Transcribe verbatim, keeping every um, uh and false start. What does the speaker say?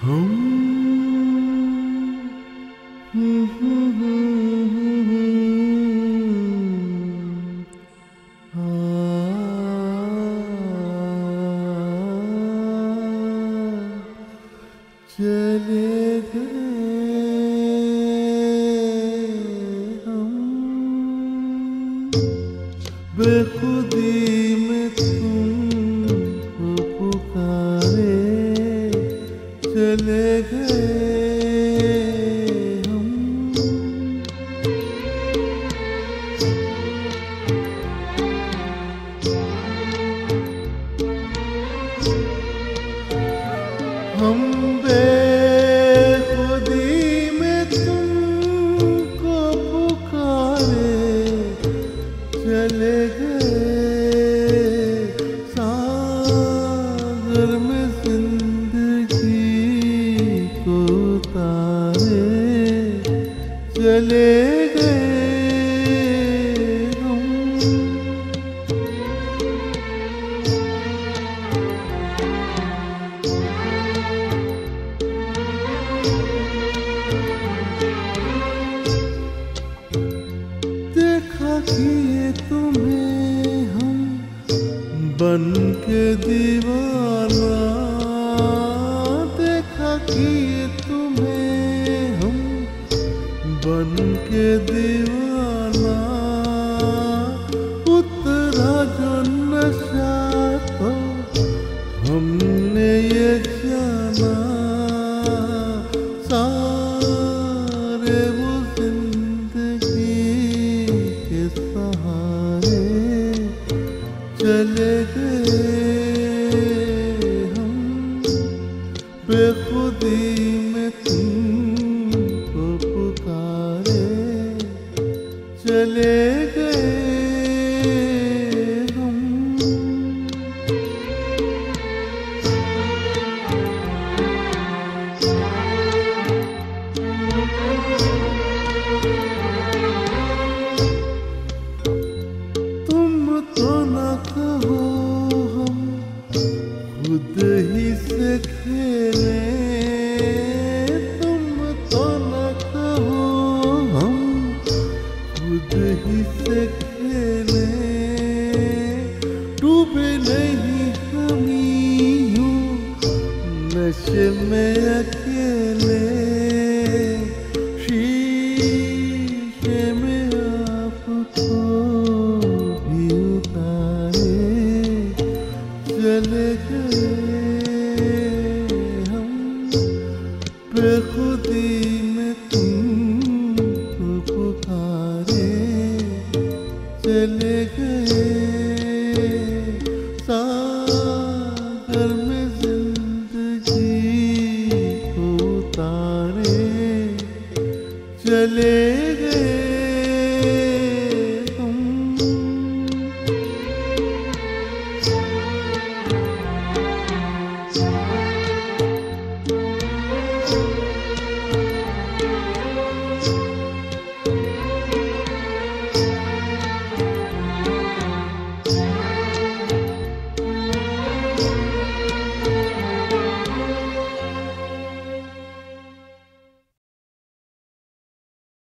हम आ, चले गए हम बेखुदी में तुमको पुकारे चले गए हम। हम बेखुदी में तुमको पुकारे चले गए सागर में जिंदगी को उतारे चले गए हम। देखा किए तुम्हें हम बन के दीवाना, देखा किए तुम्हें हम बन के दीवाना, उतरा जो नशा तो हमने ये जाना सारे वो जिंदगी के सहारे चले गए हम बेखुदी में तुमको पुकारे चले गए हम। तुम तो न कहो हम खुद ही से खेले, तुम तो न कहो हम खुद ही से खेले, डूबे नहीं हम यूं नशे में अकेले